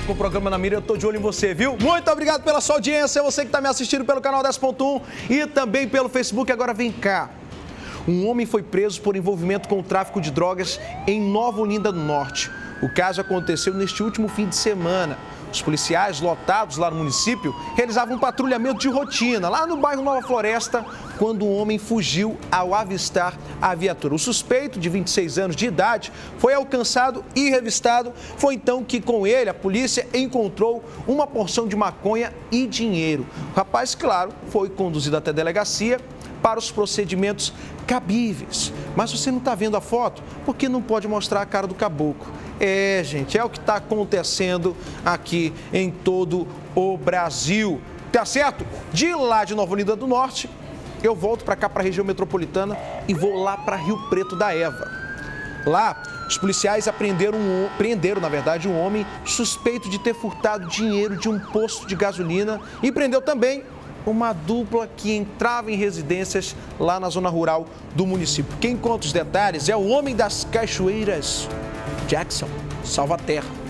com o programa na mira, eu tô de olho em você, viu? Muito obrigado pela sua audiência, você que está me assistindo pelo canal 10.1 e também pelo Facebook. Agora vem cá. Um homem foi preso por envolvimento com o tráfico de drogas em Nova Olinda do Norte. O caso aconteceu neste último fim de semana. Os policiais lotados lá no município realizavam um patrulhamento de rotina lá no bairro Nova Floresta, quando um homem fugiu ao avistar a viatura. O suspeito, de 26 anos de idade, foi alcançado e revistado. Foi então que, com ele, a polícia encontrou uma porção de maconha e dinheiro. O rapaz, claro, foi conduzido até a delegacia para os procedimentos cabíveis. Mas você não está vendo a foto porque não pode mostrar a cara do caboclo. É, gente, é o que está acontecendo aqui em todo o Brasil. Tá certo? De lá de Nova Olinda do Norte, eu volto para cá, para a região metropolitana e vou lá para Rio Preto da Eva. Lá, os policiais prenderam, na verdade, um homem suspeito de ter furtado dinheiro de um posto de gasolina e prendeu também uma dupla que entrava em residências lá na zona rural do município. Quem conta os detalhes é o homem das cachoeiras, Jackson Salvaterra.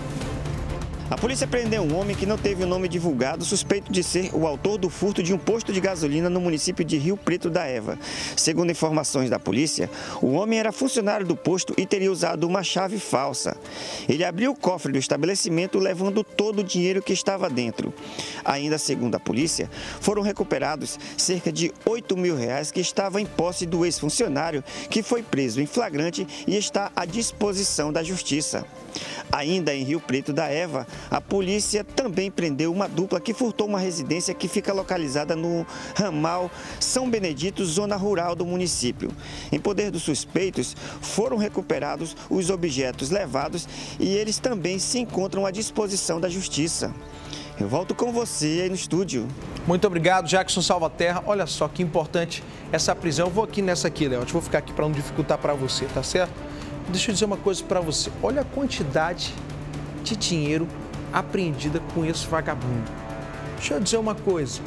A polícia prendeu um homem que não teve o nome divulgado, suspeito de ser o autor do furto de um posto de gasolina no município de Rio Preto da Eva. Segundo informações da polícia, o homem era funcionário do posto e teria usado uma chave falsa. Ele abriu o cofre do estabelecimento, levando todo o dinheiro que estava dentro. Ainda segundo a polícia, foram recuperados cerca de R$8 mil que estava em posse do ex-funcionário, que foi preso em flagrante e está à disposição da justiça. Ainda em Rio Preto da Eva, a polícia também prendeu uma dupla que furtou uma residência que fica localizada no ramal São Benedito, zona rural do município. Em poder dos suspeitos, foram recuperados os objetos levados e eles também se encontram à disposição da justiça. Eu volto com você aí no estúdio. Muito obrigado, Jackson Salvaterra. Olha só que importante essa prisão. Eu vou aqui nessa aqui, Léo. Vou ficar aqui para não dificultar para você, tá certo? Deixa eu dizer uma coisa para você. Olha a quantidade de dinheiro apreendida com esse vagabundo. Deixa eu dizer uma coisa.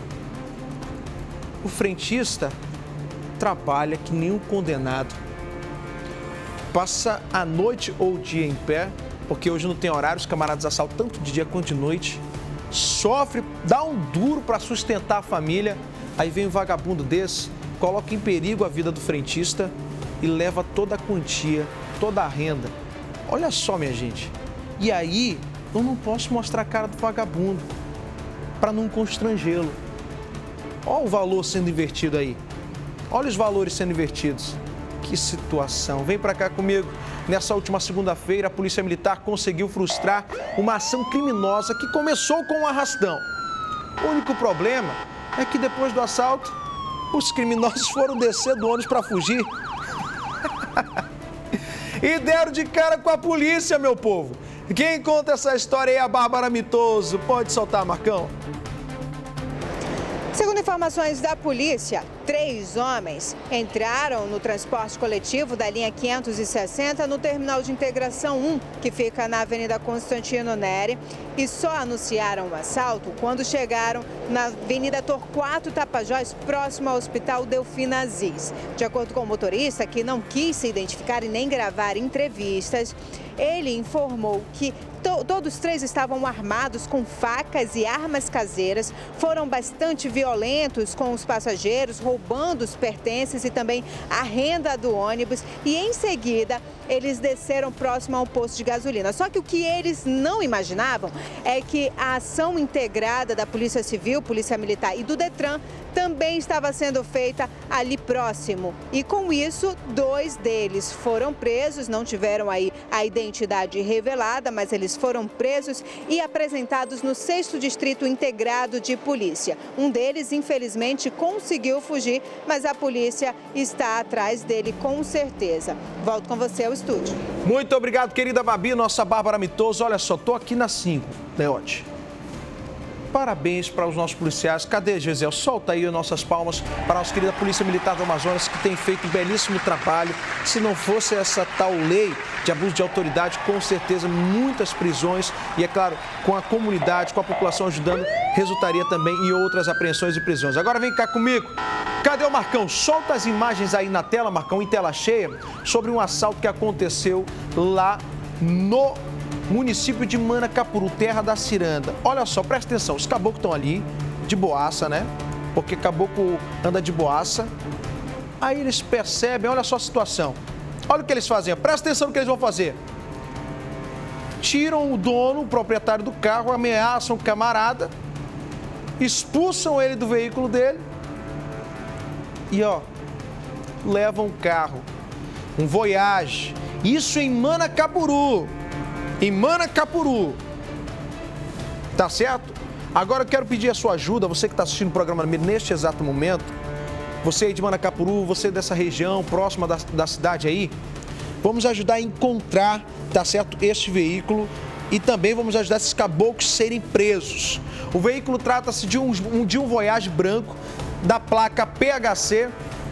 O frentista trabalha que nem um condenado. Passa a noite ou o dia em pé, porque hoje não tem horário, os camaradas assaltam tanto de dia quanto de noite. Sofre, dá um duro para sustentar a família. Aí vem um vagabundo desse, coloca em perigo a vida do frentista e leva toda a quantia, toda a renda. Olha só, minha gente. E aí, eu não posso mostrar a cara do vagabundo para não constrangê-lo. Olha o valor sendo invertido aí. Olha os valores sendo invertidos. Que situação. Vem para cá comigo. Nessa última segunda-feira, a Polícia Militar conseguiu frustrar uma ação criminosa que começou com um arrastão. O único problema é que depois do assalto, os criminosos foram descer do ônibus para fugir. E deram de cara com a polícia, meu povo. Quem conta essa história é a Bárbara Mitoso. Pode soltar, Marcão. Segundo informações da polícia, 3 homens entraram no transporte coletivo da linha 560 no terminal de integração 1, que fica na Avenida Constantino Neri, e só anunciaram o assalto quando chegaram na Avenida Torquato Tapajós, próximo ao Hospital Delfim Aziz. De acordo com o motorista, que não quis se identificar e nem gravar entrevistas, ele informou que todos 3 estavam armados com facas e armas caseiras, foram bastante violentos com os passageiros, roubando os pertences e também a renda do ônibus, e em seguida eles desceram próximo ao posto de gasolina. Só que o que eles não imaginavam é que a ação integrada da Polícia Civil, Polícia Militar e do Detran também estava sendo feita ali próximo. E com isso, 2 deles foram presos, não tiveram aí a identidade revelada, mas eles foram presos e apresentados no 6º Distrito Integrado de Polícia. Um deles, infelizmente, conseguiu fugir, mas a polícia está atrás dele com certeza. Volto com você ao estúdio. Muito obrigado, querida Babi, nossa Bárbara Mitoso. Olha só, tô aqui na 5, Leote. Parabéns para os nossos policiais. Cadê, Gisele? Solta aí as nossas palmas para a nossa querida Polícia Militar do Amazonas, que tem feito um belíssimo trabalho. Se não fosse essa tal lei de abuso de autoridade, com certeza muitas prisões e, é claro, com a comunidade, com a população ajudando, resultaria também em outras apreensões e prisões. Agora vem cá comigo. Cadê o Marcão? Solta as imagens aí na tela, Marcão, em tela cheia, sobre um assalto que aconteceu lá município de Manacapuru, terra da ciranda. Olha só, presta atenção, os caboclos estão ali, de boaça, né? Porque caboclo anda de boaça. Aí eles percebem, olha só a situação. Olha o que eles fazem, presta atenção no que eles vão fazer. Tiram o dono, o proprietário do carro, ameaçam o camarada, expulsam ele do veículo dele e, levam o carro. Um Voyage. Isso em Manacapuru. Em Manacapuru. Tá certo? Agora eu quero pedir a sua ajuda, você que está assistindo o programa neste exato momento, você aí de Manacapuru, você dessa região, próxima da cidade aí, vamos ajudar a encontrar, tá certo, este veículo e também vamos ajudar esses caboclos a serem presos. O veículo trata-se de um Voyage branco da placa PHC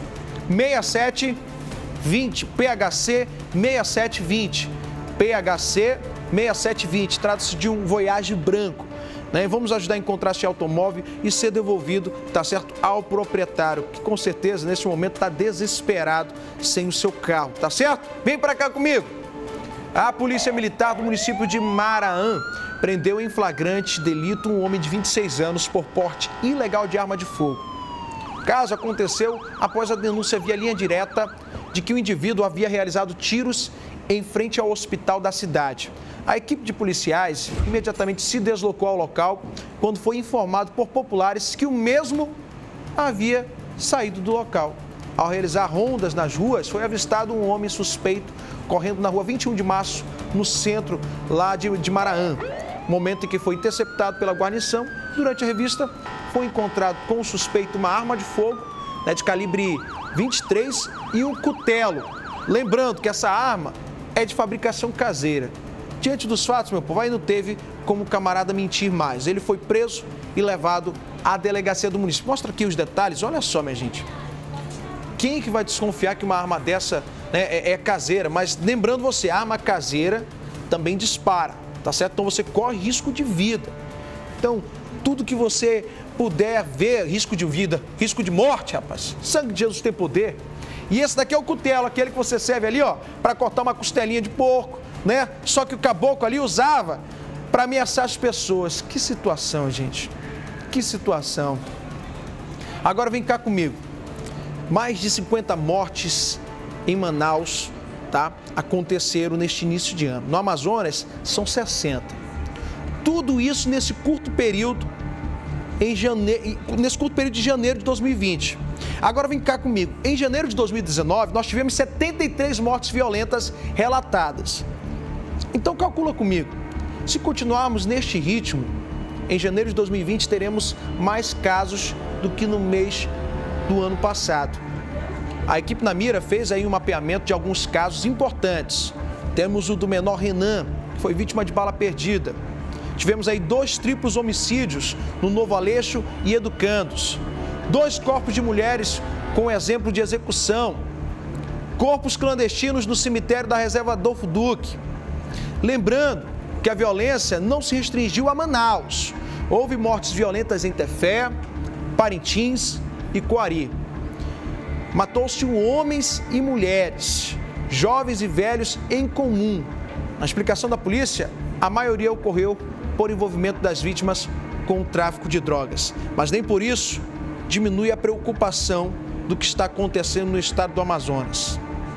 6720, PHC 6720, PHC 6720, trata-se de um Voyage branco. Né? Vamos ajudar a encontrar esse automóvel e ser devolvido, tá certo, ao proprietário, que com certeza nesse momento está desesperado sem o seu carro, tá certo? Vem para cá comigo. A Polícia Militar do município de Maraã prendeu em flagrante delito um homem de 26 anos por porte ilegal de arma de fogo. O caso aconteceu após a denúncia via linha direta de que o indivíduo havia realizado tiros em frente ao hospital da cidade. A equipe de policiais imediatamente se deslocou ao local quando foi informado por populares que o mesmo havia saído do local. Ao realizar rondas nas ruas, foi avistado um homem suspeito correndo na rua 21 de março, no centro lá de Maraã. Momento em que foi interceptado pela guarnição. Durante a revista, foi encontrado com o suspeito uma arma de fogo, né, de calibre 23 e um cutelo. Lembrando que essa arma é de fabricação caseira. Diante dos fatos, meu povo, aí não teve como o camarada mentir mais. Ele foi preso e levado à delegacia do município. Mostra aqui os detalhes, olha só, minha gente. Quem que vai desconfiar que uma arma dessa, né, é caseira? Mas lembrando você, a arma caseira também dispara, tá certo? Então você corre risco de vida. Então, tudo que você puder ver, risco de vida, risco de morte, rapaz. Sangue de Jesus tem poder. E esse daqui é o cutelo, aquele que você serve ali, para cortar uma costelinha de porco, né? Só que o caboclo ali usava para ameaçar as pessoas. Que situação, gente. Que situação. Agora vem cá comigo. Mais de 50 mortes em Manaus, tá? Aconteceram neste início de ano. No Amazonas, são 60. Tudo isso nesse curto período, nesse curto período de janeiro de 2020. Agora vem cá comigo. Em janeiro de 2019, nós tivemos 73 mortes violentas relatadas. Então calcula comigo. Se continuarmos neste ritmo, em janeiro de 2020 teremos mais casos do que no mês do ano passado. A equipe na mira fez aí um mapeamento de alguns casos importantes. Temos o do menor Renan, que foi vítima de bala perdida. Tivemos aí 2 triplos homicídios no Novo Aleixo e Educandos. 2 corpos de mulheres com exemplo de execução. Corpos clandestinos no cemitério da reserva Adolfo Duque. Lembrando que a violência não se restringiu a Manaus. Houve mortes violentas em Tefé, Parintins e Coari. Matou-se homens e mulheres, jovens e velhos em comum. Na explicação da polícia, a maioria ocorreu por envolvimento das vítimas com o tráfico de drogas. Mas nem por isso diminui a preocupação do que está acontecendo no estado do Amazonas.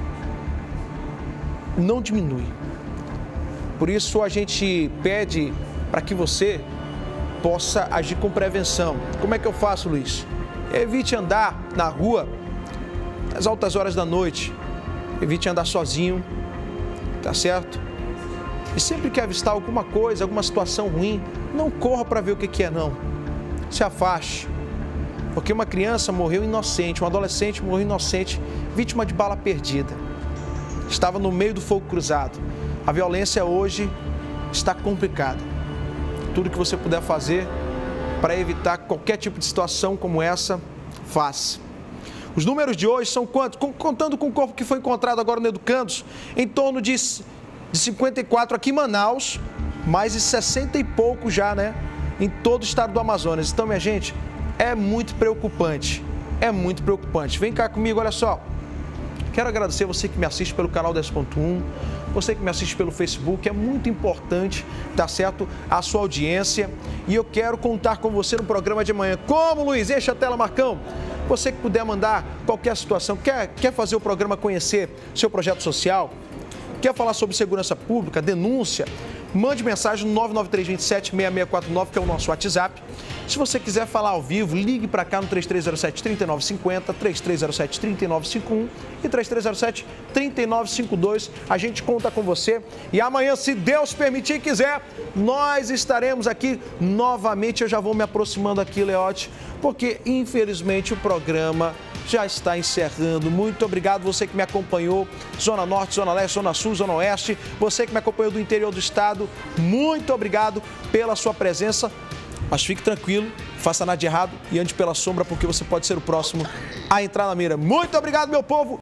Não diminui. Por isso a gente pede para que você possa agir com prevenção. Como é que eu faço, Luiz? Evite andar na rua às altas horas da noite. Evite andar sozinho, tá certo? E sempre que avistar alguma coisa, alguma situação ruim, não corra para ver o que é, não. Se afaste. Porque uma criança morreu inocente, um adolescente morreu inocente, vítima de bala perdida. Estava no meio do fogo cruzado. A violência hoje está complicada. Tudo que você puder fazer para evitar qualquer tipo de situação como essa, faça. Os números de hoje são quantos? Contando com o corpo que foi encontrado agora no Educandos, em torno de 54 aqui em Manaus, mais de 60 e pouco já, né? Em todo o estado do Amazonas. Então, minha gente, é muito preocupante. É muito preocupante. Vem cá comigo, olha só. Quero agradecer você que me assiste pelo canal 10.1, você que me assiste pelo Facebook, é muito importante, tá certo? A sua audiência. E eu quero contar com você no programa de amanhã. Como, Luiz? Enche a tela, Marcão. Você que puder mandar qualquer situação, quer fazer o programa conhecer seu projeto social, quer falar sobre segurança pública, denúncia, mande mensagem no 993276649, que é o nosso WhatsApp. Se você quiser falar ao vivo, ligue para cá no 3307-3950, 3307-3951 e 3307-3952. A gente conta com você e amanhã, se Deus permitir e quiser, nós estaremos aqui novamente. Eu já vou me aproximando aqui, Leote, porque infelizmente o programa já está encerrando. Muito obrigado você que me acompanhou, Zona Norte, Zona Leste, Zona Sul, Zona Oeste, você que me acompanhou do interior do estado, muito obrigado pela sua presença, mas fique tranquilo, faça nada de errado e ande pela sombra, porque você pode ser o próximo a entrar na mira. Muito obrigado, meu povo!